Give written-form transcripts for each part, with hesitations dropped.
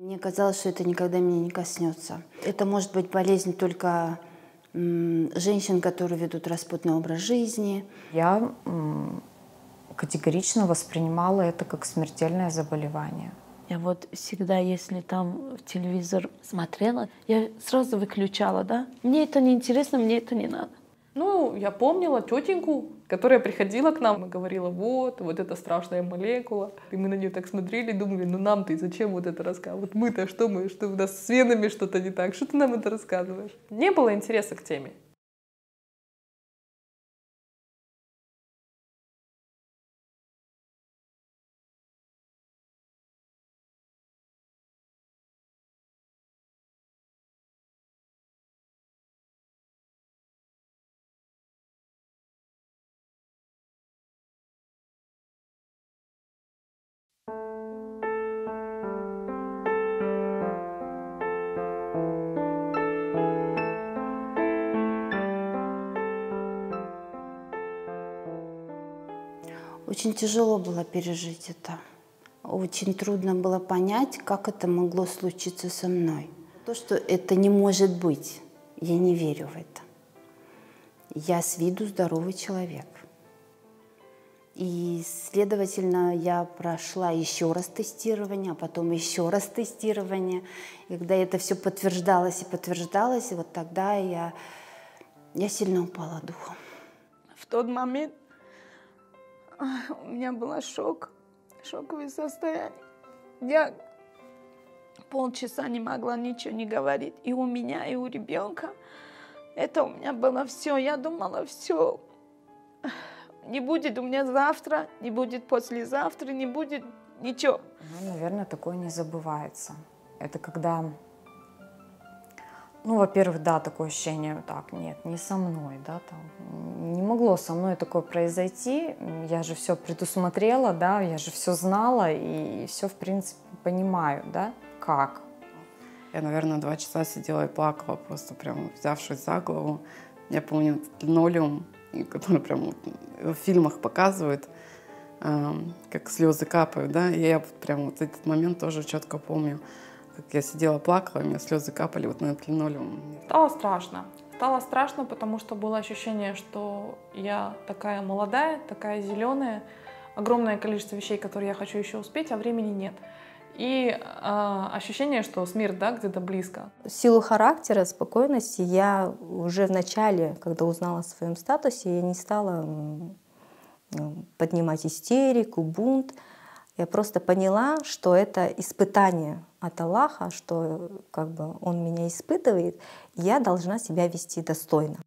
Мне казалось, что это никогда меня не коснется. Это может быть болезнь только женщин, которые ведут распутный образ жизни. Я категорично воспринимала это как смертельное заболевание. Я вот всегда, если там в телевизор смотрела, я сразу выключала, да? Мне это не интересно, мне это не надо. Ну, я помнила тетеньку, которая приходила к нам и говорила, вот эта страшная молекула. И мы на нее так смотрели, думали, ну нам-то и зачем вот это рассказывать? Вот мы-то что у нас с венами что-то не так, что ты нам это рассказываешь? Не было интереса к теме. Очень тяжело было пережить это. Очень трудно было понять, как это могло случиться со мной. То, что это не может быть, я не верю в это. Я с виду здоровый человек. И, следовательно, я прошла еще раз тестирование, а потом еще раз тестирование. И когда это все подтверждалось и вот тогда я сильно упала духом. В тот момент у меня был шоковое состояние. Я полчаса не могла ничего не говорить. И у меня, и у ребенка. Это у меня было все. Я думала, все. Не будет у меня завтра, не будет послезавтра, не будет ничего. Ну, наверное, такое не забывается. Это когда, ну, во-первых, да, такое ощущение, так, нет, не со мной, да, там, не могло со мной такое произойти. Я же все предусмотрела, да, я же все знала и все, в принципе, понимаю, да, как. Я, наверное, 2 часа сидела и плакала, просто прям взявшись за голову. Я помню линолеум, который прям в фильмах показывают, как слезы капают, да, и я прям вот этот момент тоже четко помню, как я сидела, плакала, у меня слезы капали вот на этот линолеум. Стало страшно. Стало страшно, потому что было ощущение, что я такая молодая, такая зеленая, огромное количество вещей, которые я хочу еще успеть, а времени нет. И ощущение, что смерть, да, где-то близко. В силу характера, спокойности я уже в начале, когда узнала о своем статусе, я не стала поднимать истерику, бунт. Я просто поняла, что это испытание от Аллаха, что как бы Он меня испытывает, и я должна себя вести достойно.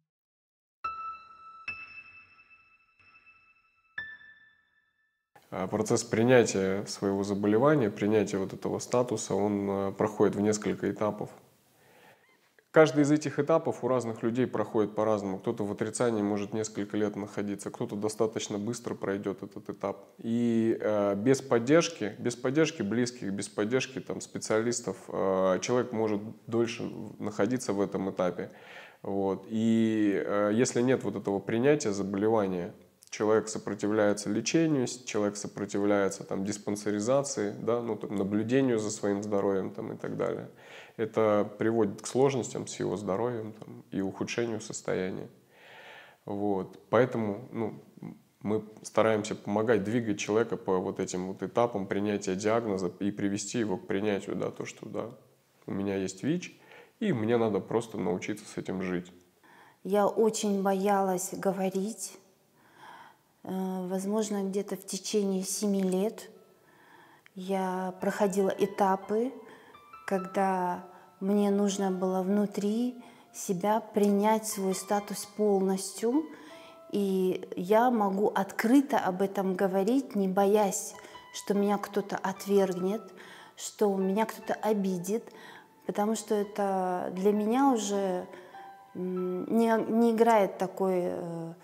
Процесс принятия своего заболевания, принятия вот этого статуса, он проходит в несколько этапов. Каждый из этих этапов у разных людей проходит по-разному. Кто-то в отрицании может несколько лет находиться, кто-то достаточно быстро пройдет этот этап. И без поддержки близких, без поддержки там, специалистов человек может дольше находиться в этом этапе. Вот. И если нет вот этого принятия заболевания, человек сопротивляется лечению, человек сопротивляется там, диспансеризации, да, ну, там, наблюдению за своим здоровьем там, и так далее. Это приводит к сложностям с его здоровьем там, и ухудшению состояния. Вот. Поэтому мы стараемся помогать, двигать человека по вот этим вот этапам принятия диагноза и привести его к принятию, да, то, что да, у меня есть ВИЧ, и мне надо просто научиться с этим жить. Я очень боялась говорить. Возможно, где-то в течение 7 лет я проходила этапы, когда мне нужно было внутри себя принять свой статус полностью, и я могу открыто об этом говорить, не боясь, что меня кто-то отвергнет, что меня кто-то обидит, потому что это для меня уже не играет такой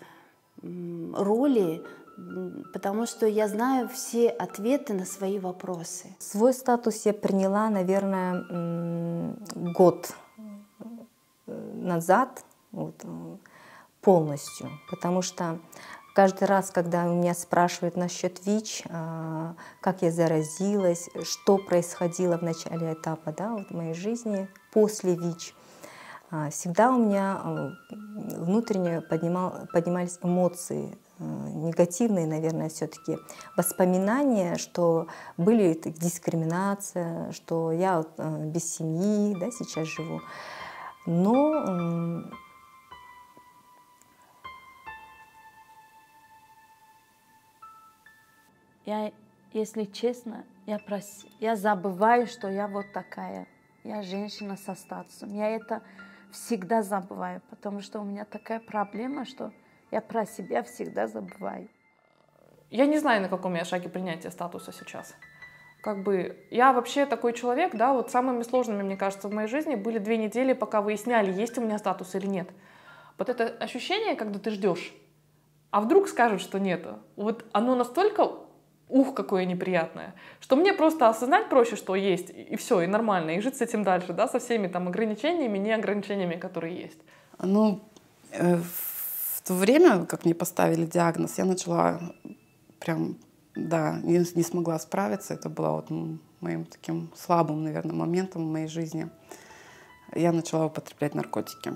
роли, потому что я знаю все ответы на свои вопросы. Свой статус я приняла, наверное, год назад вот, полностью, потому что Каждый раз, когда меня спрашивают насчет ВИЧ, как я заразилась, что происходило в начале этапа, да, вот в моей жизни после ВИЧ, всегда у меня внутренне поднимались эмоции, негативные, наверное, все-таки воспоминания, что были дискриминация, что я без семьи, да, сейчас живу. Но я, если честно, я забываю, что я вот такая. Я женщина со статусом. Я это всегда забываю, потому что у меня такая проблема, что я про себя всегда забываю. Я не знаю, на каком я шаге принятия статуса сейчас. Как бы я вообще такой человек, да, вот самыми сложными, мне кажется, в моей жизни были 2 недели, пока выясняли, есть у меня статус или нет. Вот это ощущение, когда ты ждешь, а вдруг скажут, что нету. Вот оно настолько, какое неприятное, что мне просто осознать проще, что есть, и все, и нормально, и жить с этим дальше, да, со всеми там ограничениями, не ограничениями, которые есть. Ну, в то время, как мне поставили диагноз, я начала прям, да, не смогла справиться. Это было вот моим таким слабым, наверное, моментом в моей жизни. Я начала употреблять наркотики.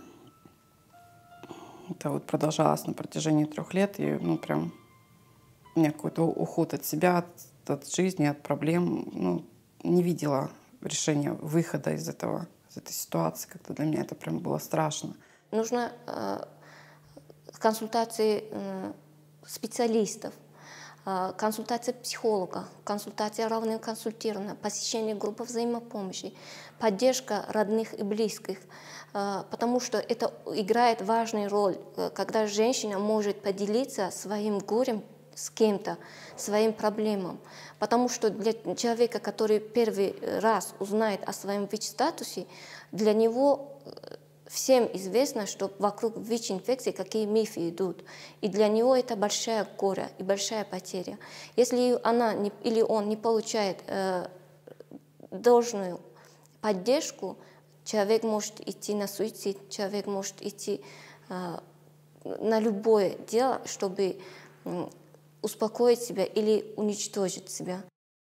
Это вот продолжалось на протяжении 3 лет, и, ну, прям у меня какой-то уход от себя, от жизни, от проблем. Ну, не видела решения, выхода из этой ситуации. Как-то для меня это прям было страшно. Нужно консультации специалистов, консультация психолога, консультация равное консультирование, посещение группы взаимопомощи, поддержка родных и близких, потому что это играет важную роль, когда женщина может поделиться своим горем с кем-то, своим проблемам. Потому что для человека, который первый раз узнает о своем ВИЧ-статусе, для него всем известно, что вокруг ВИЧ-инфекции какие мифы идут. И для него это большая горе и большая потеря. Если она или он не получает должную поддержку, человек может идти на суицид, человек может идти на любое дело, чтобы успокоить себя или уничтожить себя.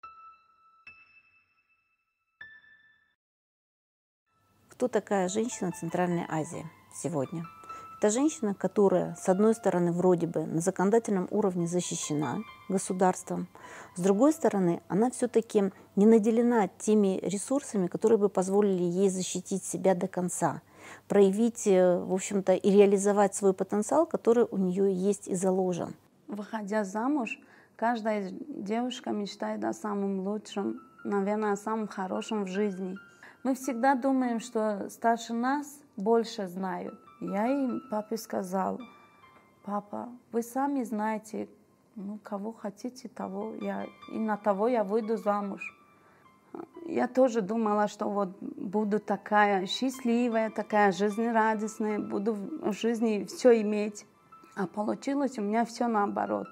Кто такая женщина Центральной Азии сегодня? Это женщина, которая, с одной стороны, вроде бы на законодательном уровне защищена государством, с другой стороны, она все-таки не наделена теми ресурсами, которые бы позволили ей защитить себя до конца, проявить, в общем-то, и реализовать свой потенциал, который у нее есть и заложен. Выходя замуж, каждая девушка мечтает о самом лучшем, наверное, о самом хорошем в жизни. Мы всегда думаем, что старше нас больше знают. Я им папе сказал: папа, вы сами знаете, кого хотите, того и на того я выйду замуж. Я тоже думала, что вот буду такая счастливая, такая жизнерадостная, буду в жизни все иметь. А получилось у меня все наоборот.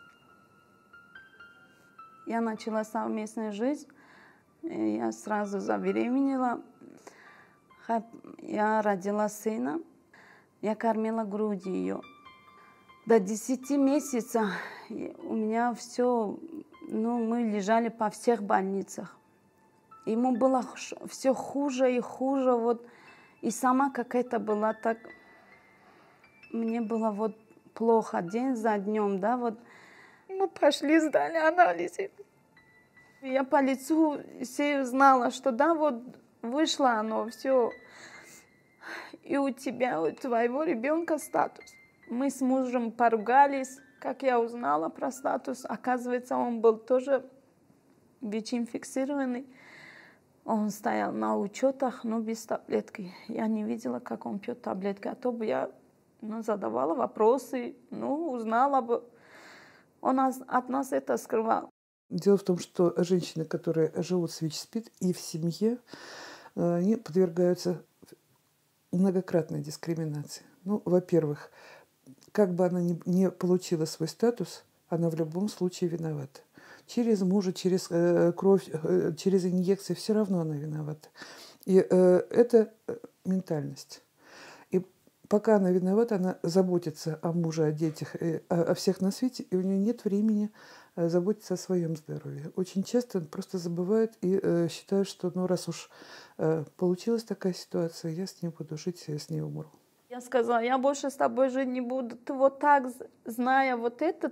Я начала совместную жизнь, я сразу забеременела. Я родила сына, я кормила грудью ее. До 10 месяцев у меня все, мы лежали по всех больницах. Ему было все хуже и хуже, вот. И сама какая-то была так, мне было вот плохо день за днем, да, вот. Мы пошли, сдали анализы. Я по лицу все знала, что да, вот вышло оно, все. И у тебя, у твоего ребенка статус. Мы с мужем поругались, как я узнала про статус. Оказывается, он был тоже ВИЧ-инфицированный. Он стоял на учетах, но без таблетки. Я не видела, как он пьет таблетки, а то бы я задавала вопросы, узнала бы. Он от нас это скрывал. Дело в том, что женщины, которые живут с ВИЧ-СПИД и в семье, они подвергаются многократной дискриминации. Во-первых, как бы она ни получила свой статус, она в любом случае виновата. Через мужа, через кровь, через инъекции, все равно она виновата. И это ментальность. И пока она виновата, она заботится о муже, о детях, о всех на свете, и у нее нет времени заботиться о своем здоровье. Очень часто он просто забывает и считает, что ну, раз уж получилась такая ситуация, я с ней буду жить, я с ней умру. Я сказала, я больше с тобой жить не буду. Ты вот так, зная вот это,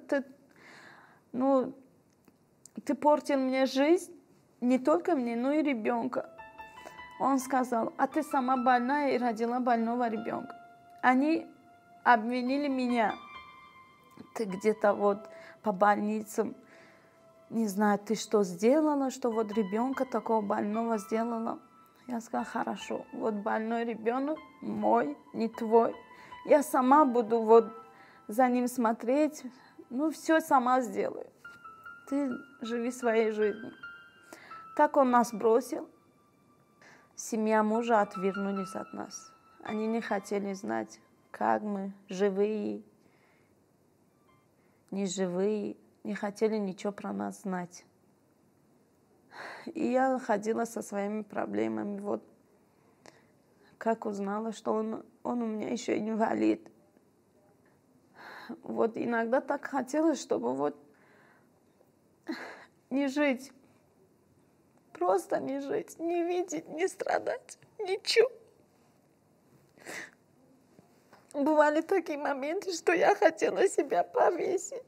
ты портил мне жизнь, не только мне, но и ребенка. Он сказал, а ты сама больная и родила больного ребенка. Они обвинили меня. Ты где-то вот по больницам, не знаю, ты что сделала, что вот ребенка такого больного сделала. Я сказала, хорошо, вот больной ребенок мой, не твой. Я сама буду вот за ним смотреть, все сама сделаю. Ты живи своей жизнью. Так он нас бросил. Семья мужа отвернулись от нас. Они не хотели знать, как мы, живые, не живые, не хотели ничего про нас знать. И я ходила со своими проблемами. Вот как узнала, что он у меня еще инвалид. Вот иногда так хотелось, чтобы вот не жить. Просто не жить, не видеть, не страдать, ничего. Бывали такие моменты, что я хотела себя повесить.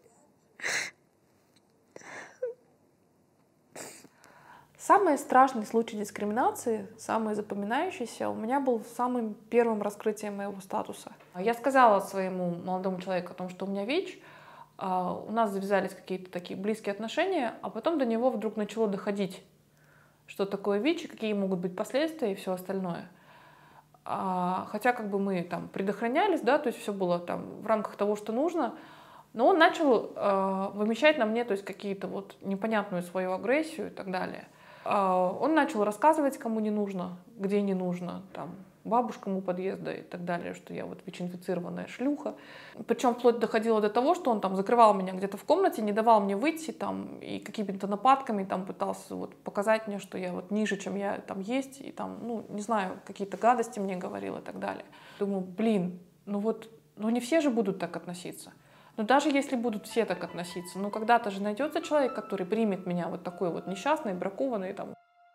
Самый страшный случай дискриминации, самый запоминающийся, у меня был самым первым раскрытием моего статуса. Я сказала своему молодому человеку о том, что у меня ВИЧ, у нас завязались какие-то такие близкие отношения, а потом до него вдруг начало доходить, что такое ВИЧ и какие могут быть последствия и все остальное. Хотя как бы мы там предохранялись, да, то есть все было там в рамках того, что нужно, но он начал вымещать на мне, то есть какие-то вот непонятную свою агрессию и так далее. Он начал рассказывать, кому не нужно, где не нужно, там, бабушкам у подъезда и так далее, что я вот ВИЧ-инфицированная шлюха. Причем вплоть доходило до того, что он там закрывал меня где-то в комнате, не давал мне выйти там, и какими-то нападками там пытался вот показать мне, что я вот ниже, чем я там есть, и там, не знаю, какие-то гадости мне говорил и так далее. Думаю, блин, не все же будут так относиться. Но даже если будут все так относиться, когда-то же найдется человек, который примет меня вот такой вот несчастной, бракованной там.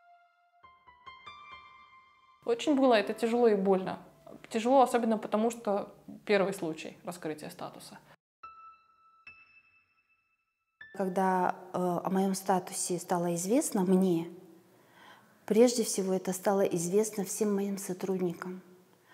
Очень было это тяжело и больно. Тяжело особенно потому, что первый случай раскрытия статуса. Когда о моем статусе стало известно мне, прежде всего это стало известно всем моим сотрудникам.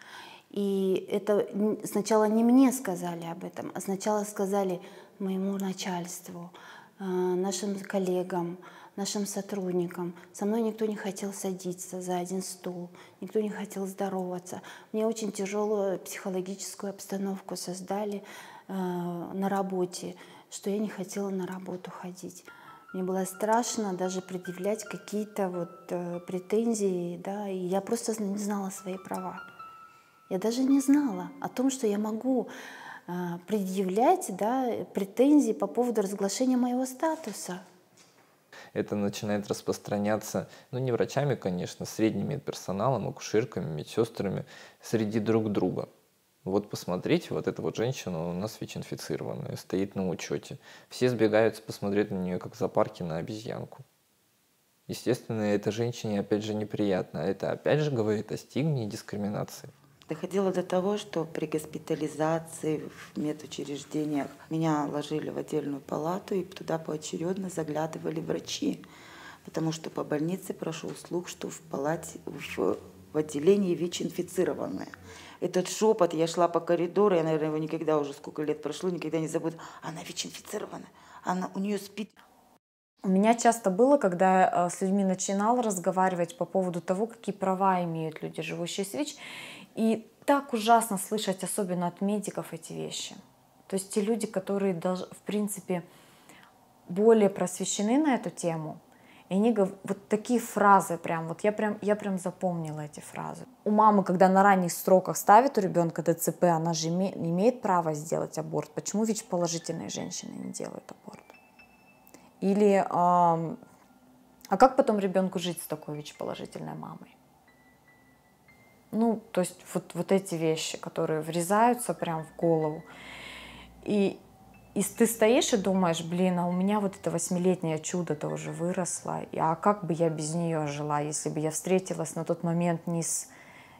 И это сначала не мне сказали об этом, а сначала сказали моему начальству, нашим коллегам, нашим сотрудникам. Со мной никто не хотел садиться за один стол, никто не хотел здороваться. Мне очень тяжелую психологическую обстановку создали на работе, что я не хотела на работу ходить. Мне было страшно даже предъявлять какие-то претензии, да, и я просто не знала свои права. Я даже не знала о том, что я могу предъявлять, да, претензии по поводу разглашения моего статуса. Это начинает распространяться, не врачами, конечно, средним медперсоналом, акушерками, медсестрами, среди друг друга. Вот посмотрите, вот эта вот женщина у нас ВИЧ-инфицированная, стоит на учете. Все сбегаются посмотреть на нее, как в зоопарке на обезьянку. Естественно, этой женщине опять же неприятно. Это опять же говорит о стигме и дискриминации. Доходило до того, что при госпитализации в медучреждениях меня ложили в отдельную палату, и туда поочередно заглядывали врачи, потому что по больнице прошел слух, что в палате, в отделении ВИЧ-инфицированная. Этот шепот, я шла по коридору, я, наверное, его никогда, уже сколько лет прошло, никогда не забуду. Она ВИЧ-инфицированная, у нее СПИД. У меня часто было, когда я с людьми начинала разговаривать по поводу того, какие права имеют люди, живущие с ВИЧ, и так ужасно слышать, особенно от медиков, эти вещи. То есть те люди, которые, в принципе, более просвещены на эту тему, и они говорят, вот такие фразы прям, вот я прям запомнила эти фразы. У мамы, когда на ранних сроках ставит у ребенка ДЦП, она же имеет право сделать аборт. Почему ВИЧ-положительные женщины не делают аборт? Или, а как потом ребенку жить с такой ВИЧ-положительной мамой? Ну, то есть вот эти вещи, которые врезаются прям в голову. И ты стоишь и думаешь, блин, а у меня вот это 8-летнее чудо-то уже выросло, а как бы я без нее жила, если бы я встретилась на тот момент не с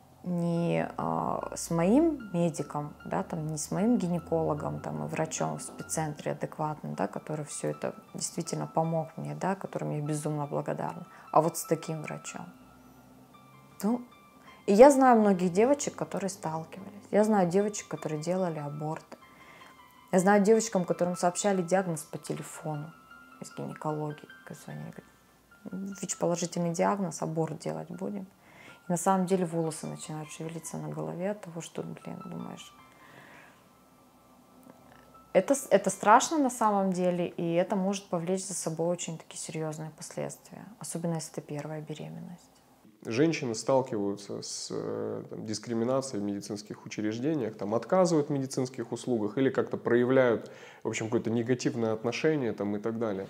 моим медиком, да, там, не с моим гинекологом там, и врачом в спеццентре адекватным, да, который все это действительно помог мне, да, которым я безумно благодарна, а вот с таким врачом. Ну, и я знаю многих девочек, которые сталкивались. Я знаю девочек, которые делали аборты. Я знаю девочкам, которым сообщали диагноз по телефону из гинекологии. Они говорят, ВИЧ-положительный диагноз, аборт делать будем. И на самом деле волосы начинают шевелиться на голове от того, что, блин, думаешь. Это страшно на самом деле, и это может повлечь за собой очень такие серьезные последствия. Особенно если это первая беременность. Женщины сталкиваются с дискриминацией в медицинских учреждениях, там, отказывают в медицинских услугах или как-то проявляют, в общем, какое-то негативное отношение там, и так далее.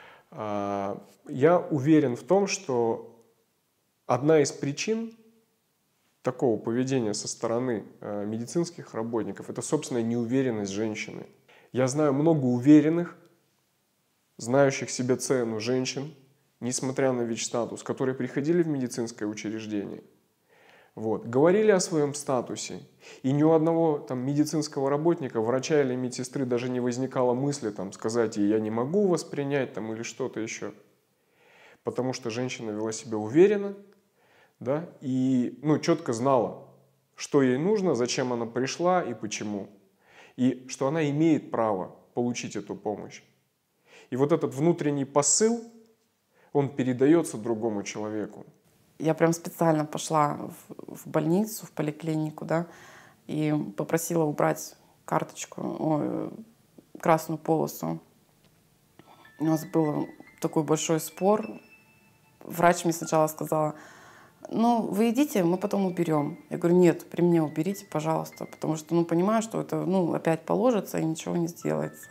Я уверен в том, что одна из причин такого поведения со стороны медицинских работников – это, собственно, неуверенность женщины. Я знаю много уверенных, знающих себе цену женщин, несмотря на ВИЧ-статус, которые приходили в медицинское учреждение, вот, говорили о своем статусе, и ни у одного там, медицинского работника, врача или медсестры даже не возникало мысли там, сказать ей, я не могу вас принять там, или что-то еще. Потому что женщина вела себя уверенно, да, и четко знала, что ей нужно, зачем она пришла и почему. И что она имеет право получить эту помощь. И вот этот внутренний посыл, он передается другому человеку. Я прям специально пошла в больницу, в поликлинику, да, и попросила убрать карточку, красную полосу. У нас был такой большой спор. Врач мне сначала сказала, ну, вы идите, мы потом уберем. Я говорю, нет, при мне уберите, пожалуйста, потому что, понимаю, что это, опять положится и ничего не сделается.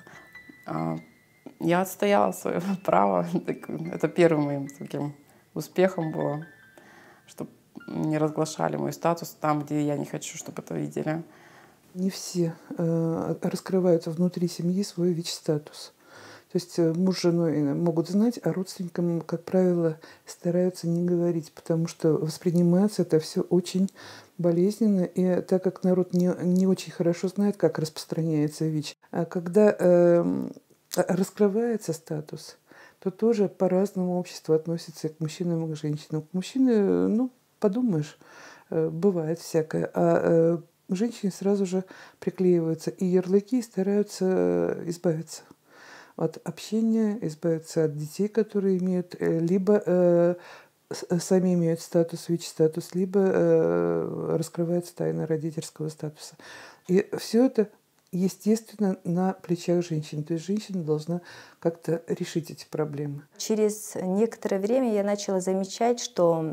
Я отстояла свое право. Это первым моим таким успехом было, чтобы не разглашали мой статус там, где я не хочу, чтобы это видели. Не все раскрывают внутри семьи свой ВИЧ-статус. То есть муж с женой могут знать, а родственникам, как правило, стараются не говорить, потому что воспринимается это все очень болезненно, и так как народ не очень хорошо знает, как распространяется ВИЧ, а когда раскрывается статус, то тоже по-разному общество относится к мужчинам и к женщинам. К мужчине, подумаешь, бывает всякое, а женщине сразу же приклеиваются и ярлыки, и стараются избавиться от общения, избавиться от детей, которые имеют, либо сами имеют статус, ВИЧ-статус, либо раскрывается тайна родительского статуса. И все это, естественно, на плечах женщин. То есть женщина должна как-то решить эти проблемы. Через некоторое время я начала замечать, что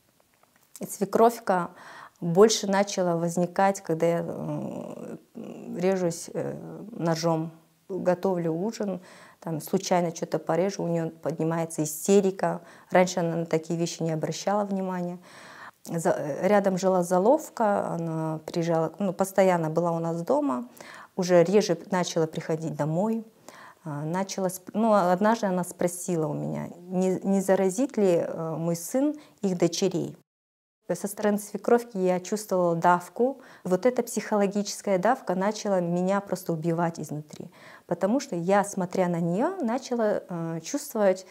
свекровка больше начала возникать, когда я режусь ножом, готовлю ужин, там случайно что-то порежу, у нее поднимается истерика. Раньше она на такие вещи не обращала внимания. Рядом жила заловка, она приезжала, постоянно была у нас дома, уже реже начала приходить домой. Однажды она спросила у меня, не заразит ли мой сын их дочерей. Со стороны свекровки я чувствовала давку. Вот эта психологическая давка начала меня просто убивать изнутри. Потому что я, смотря на нее, начала чувствовать,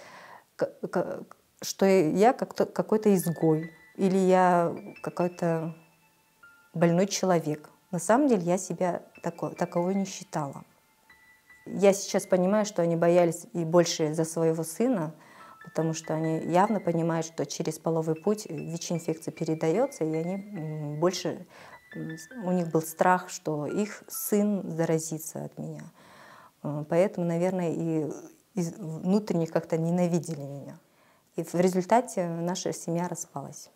что я какой-то изгой. Или я какой-то больной человек. На самом деле я себя таковой не считала. Я сейчас понимаю, что они боялись и больше за своего сына, потому что они явно понимают, что через половой путь ВИЧ-инфекция передается, и они больше, у них был страх, что их сын заразится от меня. Поэтому, наверное, и внутренне как-то ненавидели меня. И в результате наша семья распалась.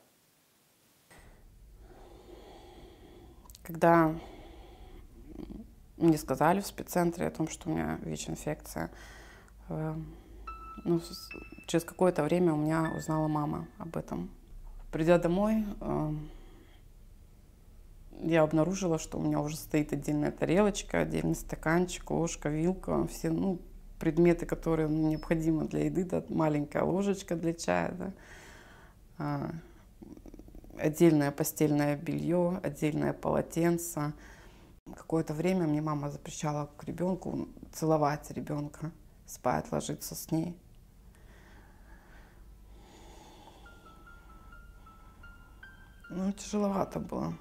Когда мне сказали в спеццентре о том, что у меня ВИЧ-инфекция, через какое-то время у меня узнала мама об этом. Придя домой, я обнаружила, что у меня уже стоит отдельная тарелочка, отдельный стаканчик, ложка, вилка, все предметы, которые необходимы для еды, да, маленькая ложечка для чая, да, отдельное постельное белье, отдельное полотенце. Какое-то время мне мама запрещала к ребенку целовать ребенка, спать, ложиться с ней. Тяжеловато было.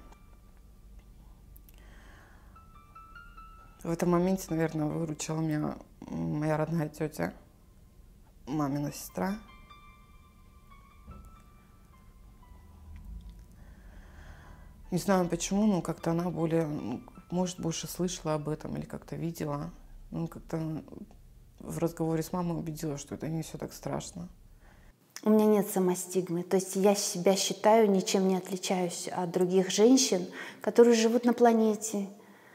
В этом моменте, наверное, выручила меня моя родная тетя, мамина сестра. Не знаю почему, но как-то она более, может, больше слышала об этом или как-то видела. Как-то в разговоре с мамой убедила, что это не все так страшно. У меня нет самостигмы, то есть я себя считаю, ничем не отличаюсь от других женщин, которые живут на планете.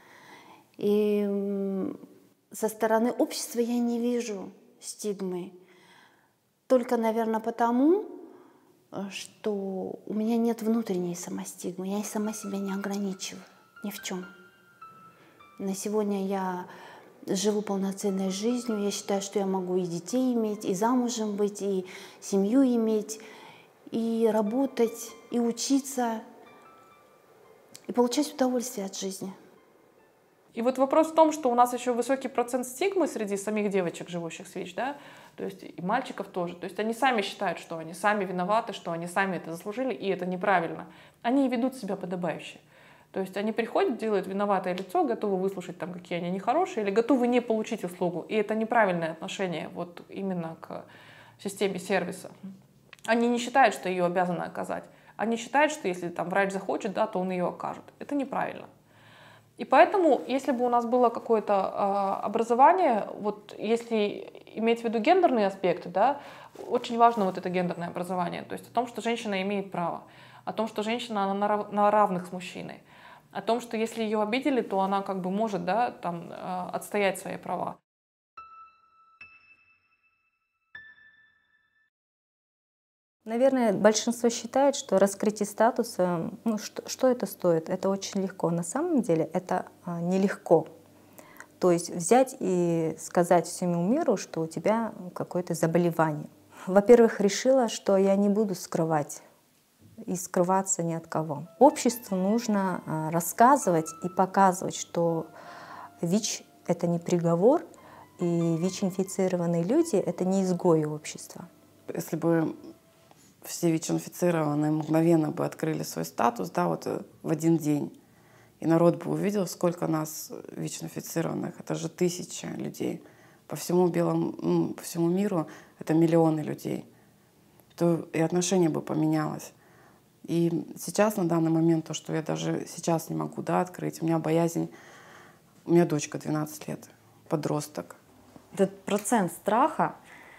И со стороны общества я не вижу стигмы. Только, наверное, потому, что у меня нет внутренней самостигмы. Я и сама себя не ограничиваю ни в чем. На сегодня я живу полноценной жизнью. Я считаю, что я могу и детей иметь, и замужем быть, и семью иметь, и работать, и учиться, и получать удовольствие от жизни. И вот вопрос в том, что у нас еще высокий процент стигмы среди самих девочек, живущих с ВИЧ, да, то есть и мальчиков тоже. То есть они сами считают, что они сами виноваты, что они сами это заслужили, и это неправильно. Они ведут себя подобающе. То есть они приходят, делают виноватое лицо, готовы выслушать, там, какие они нехорошие, или готовы не получить услугу. И это неправильное отношение вот именно к системе сервиса. Они не считают, что ее обязаны оказать. Они считают, что если там врач захочет, да, то он ее окажет. Это неправильно. И поэтому, если бы у нас было какое-то образование, вот если иметь в виду гендерные аспекты, да, очень важно вот это гендерное образование, то есть о том, что женщина имеет право, о том, что женщина на равных с мужчиной, о том, что если ее обидели, то она как бы может, да, там, отстоять свои права. Наверное, большинство считает, что раскрытие статуса, что это стоит? Это очень легко. На самом деле это нелегко. То есть взять и сказать всему миру, что у тебя какое-то заболевание. Во-первых, решила, что я не буду скрывать и скрываться ни от кого. Обществу нужно рассказывать и показывать, что ВИЧ — это не приговор, и ВИЧ-инфицированные люди — это не изгои общества. Если бы все ВИЧ-инфицированные мгновенно бы открыли свой статус, да, вот в один день, и народ бы увидел, сколько нас ВИЧ-инфицированных, это же тысячи людей. По всему по всему миру это миллионы людей. То и отношение бы поменялось. И сейчас, на данный момент, то, что я даже сейчас не могу, да, открыть, у меня боязнь, у меня дочка 12 лет, подросток. Этот процент страха,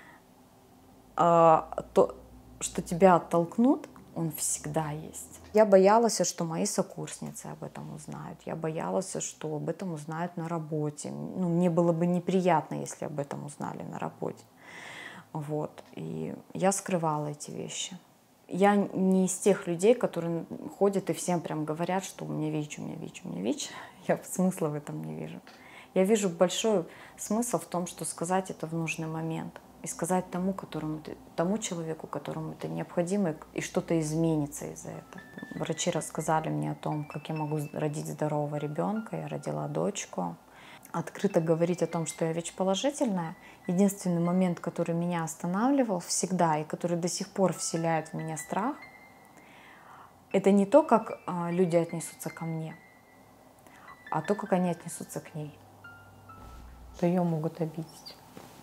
что тебя оттолкнут, он всегда есть. Я боялась, что мои сокурсницы об этом узнают. Я боялась, что об этом узнают на работе. Мне было бы неприятно, если об этом узнали на работе. Вот. И я скрывала эти вещи. Я не из тех людей, которые ходят и всем прям говорят, что у меня ВИЧ, у меня ВИЧ, у меня ВИЧ. Я смысла в этом не вижу. Я вижу большой смысл в том, что сказать это в нужный момент. И сказать тому человеку, которому это необходимо, и что-то изменится из-за этого. Врачи рассказали мне о том, как я могу родить здорового ребенка. Я родила дочку. Открыто говорить о том, что я ВИЧ-положительная, единственный момент, который меня останавливал всегда и который до сих пор вселяет в меня страх, это не то, как люди отнесутся ко мне, а то, как они отнесутся к ней. То ее могут обидеть.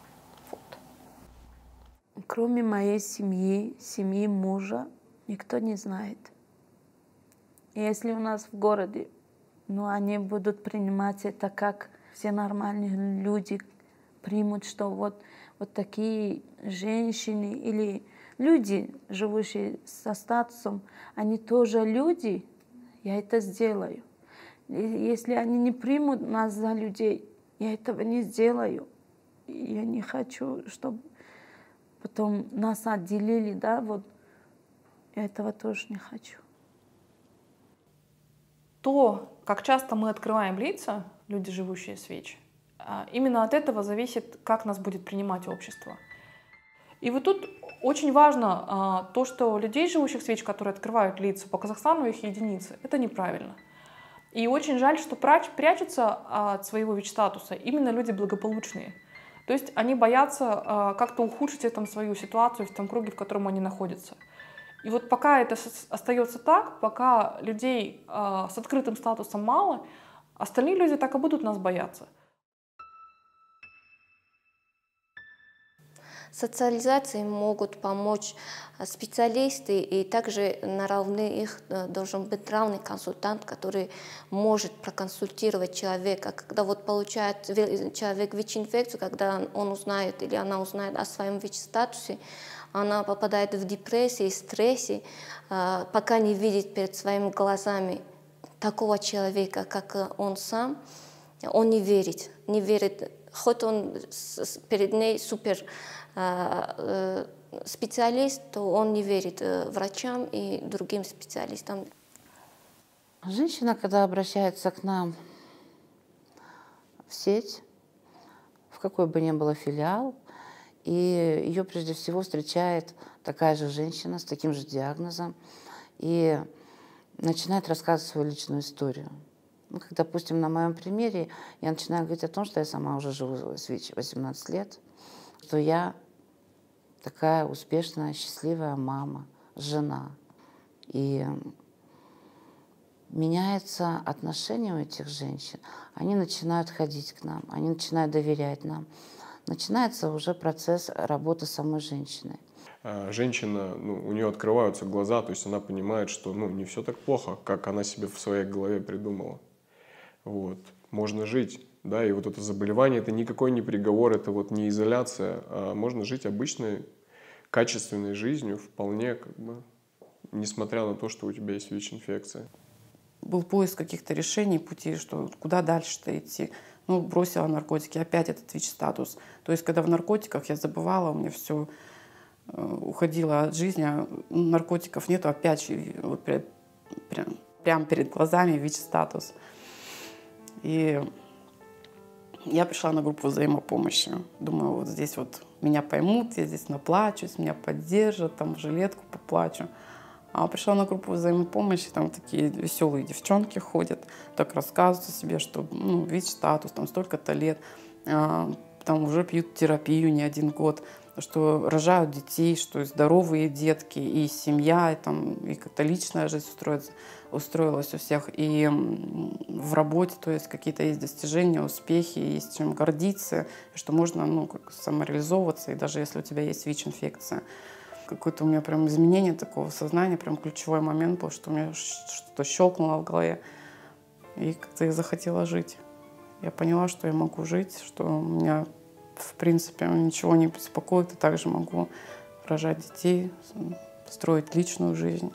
Кроме моей семьи, семьи мужа, никто не знает. И если у нас в городе, они будут принимать это как все нормальные люди примут, что вот такие женщины или люди, живущие со статусом, они тоже люди, я это сделаю. И если они не примут нас за людей, я этого не сделаю. Я не хочу, чтобы потом нас отделили, да, вот. Я этого тоже не хочу. то, как часто мы открываем лица, люди, живущие с ВИЧ, именно от этого зависит, как нас будет принимать общество. И вот тут очень важно то, что людей, живущих с ВИЧ, которые открывают лица, по Казахстану их единицы. Это неправильно. И очень жаль, что прячутся от своего ВИЧ-статуса именно люди благополучные. То есть они боятся как-то ухудшить этому свою ситуацию в том круге, в котором они находятся. И вот пока это остается так, пока людей с открытым статусом мало, остальные люди так и будут нас бояться. Социализации могут помочь специалисты, и также наравне их должен быть равный консультант, который может проконсультировать человека. Когда вот получает человек ВИЧ-инфекцию, когда он узнает или она узнает о своем ВИЧ-статусе, она попадает в депрессию, стрессе, пока не видит перед своими глазами такого человека, как он сам, он не верит, хоть он перед ней супер специалист, то он не верит врачам и другим специалистам. Женщина, когда обращается к нам в сеть, в какой бы ни было филиал, и ее прежде всего встречает такая же женщина с таким же диагнозом и начинает рассказывать свою личную историю. Ну, как, допустим, на моем примере я начинаю говорить о том, что я сама уже живу с ВИЧ 18 лет, что я такая успешная, счастливая мама, жена. И меняется отношение у этих женщин. Они начинают ходить к нам, они начинают доверять нам. Начинается уже процесс работы самой женщины. Женщина, у нее открываются глаза, то есть она понимает, что не все так плохо, как она себе в своей голове придумала. Вот. Можно жить, да, и вот это заболевание, это никакой не приговор, это вот не изоляция, а можно жить обычной, качественной жизнью, вполне, несмотря на то, что у тебя есть ВИЧ-инфекция. Был поиск каких-то решений, пути, что куда дальше-то идти. Бросила наркотики, опять этот ВИЧ-статус. То есть, когда в наркотиках я забывала, у меня все уходило от жизни, а наркотиков нету, опять вот прям перед глазами ВИЧ-статус. И я пришла на группу взаимопомощи. Думаю, вот здесь вот меня поймут, я здесь наплачусь, меня поддержат, там в жилетку поплачу. А пришла на группу взаимопомощи, там такие веселые девчонки ходят, так рассказывают о себе, что ВИЧ-статус, там столько-то лет, там уже пьют терапию не 1 год, что рожают детей, что здоровые детки, и семья, и как-то личная жизнь устроилась у всех, и в работе, то есть какие-то есть достижения, успехи, есть чем гордиться, что можно самореализовываться, и даже если у тебя есть ВИЧ-инфекция. Какое-то у меня прям изменение такого сознания, прям ключевой момент был, что у меня что-то щелкнуло в голове, и как-то я захотела жить. Я поняла, что я могу жить, что у меня, в принципе, ничего не беспокоит, и также могу рожать детей, строить личную жизнь.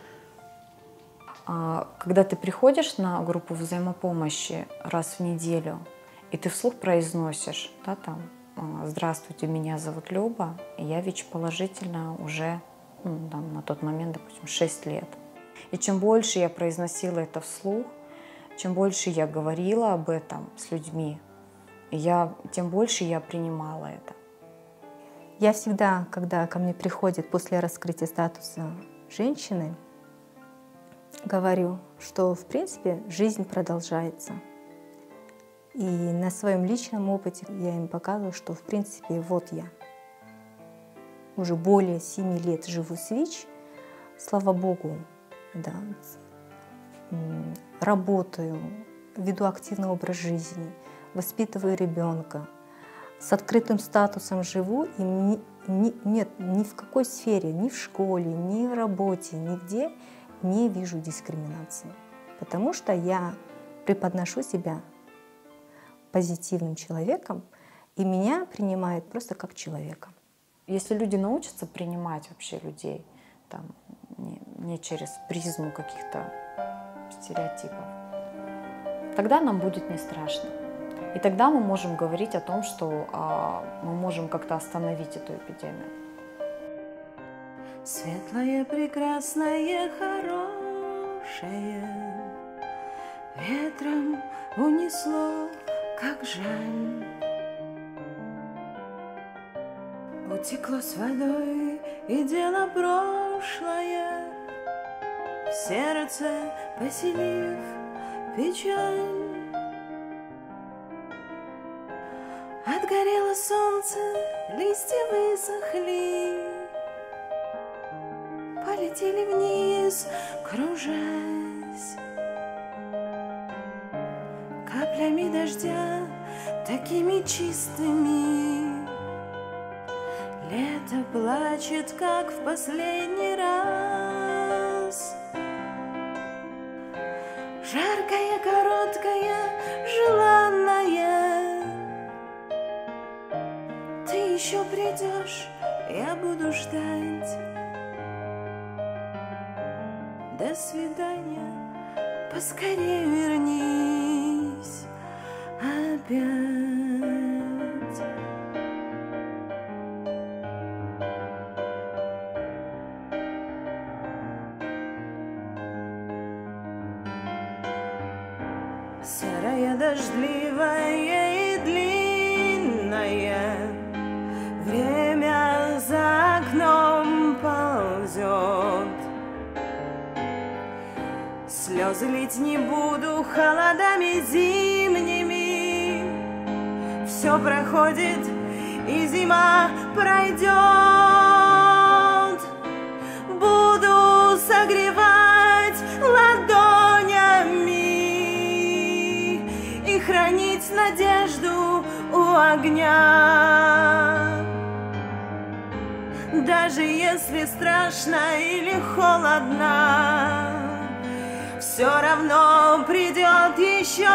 Когда ты приходишь на группу взаимопомощи раз в неделю, и ты вслух произносишь, да, там, «Здравствуйте, меня зовут Люба, и я ВИЧ-положительна уже на тот момент, допустим, 6 лет». И чем больше я произносила это вслух, чем больше я говорила об этом с людьми, тем больше я принимала это. Я всегда, когда ко мне приходят после раскрытия статуса женщины, говорю, что в принципе жизнь продолжается. И на своем личном опыте я им показываю, что в принципе вот я. Уже более 7 лет живу с ВИЧ, слава Богу, да, работаю, веду активный образ жизни, воспитываю ребенка, с открытым статусом живу, и нет ни в какой сфере, ни в школе, ни в работе, нигде не вижу дискриминации, потому что я преподношу себя позитивным человеком, и меня принимают просто как человека. Если люди научатся принимать вообще людей, там, не через призму каких-то стереотипов, тогда нам будет не страшно. И тогда мы можем говорить о том, что мы можем как-то остановить эту эпидемию. Светлое, прекрасное, хорошее, ветром унесло, как жаль. Утекло с водой и дело прошлое, в сердце поселив печаль. Отгорело солнце, листья высохли, полетели вниз, кружась. Каплями дождя, такими чистыми, лето плачет, как в последний раз. Жаркое, короткое, желанное, ты еще придешь, я буду ждать. До свидания, поскорее вернись опять. Серое, дождливое и длинное, время за окном ползет. Слезы лить не буду холодами зимними, все проходит и зима пройдет. Буду согревать ладонями и хранить надежду у огня. Даже если страшно или холодно, все равно придет еще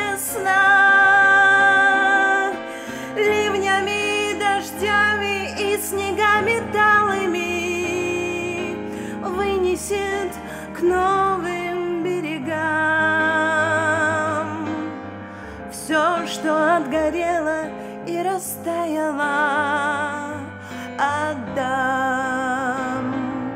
весна. Ливнями, дождями и снегами талыми вынесет к новым берегам все, что отгорело и растаяло, отдам.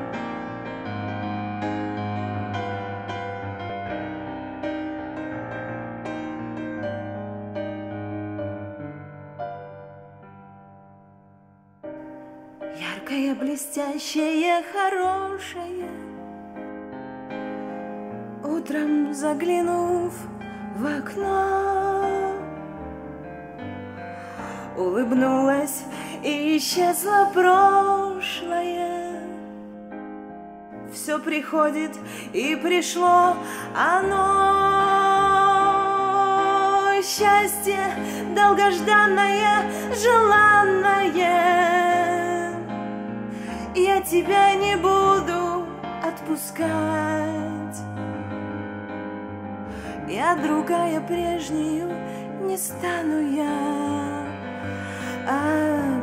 Яркое, блестящее, хорошее, утром заглянув в окно, улыбнулась и исчезло прошлое. Все приходит и пришло оно. Счастье долгожданное, желанное, я тебя не буду отпускать. Я другая прежнюю не стану я.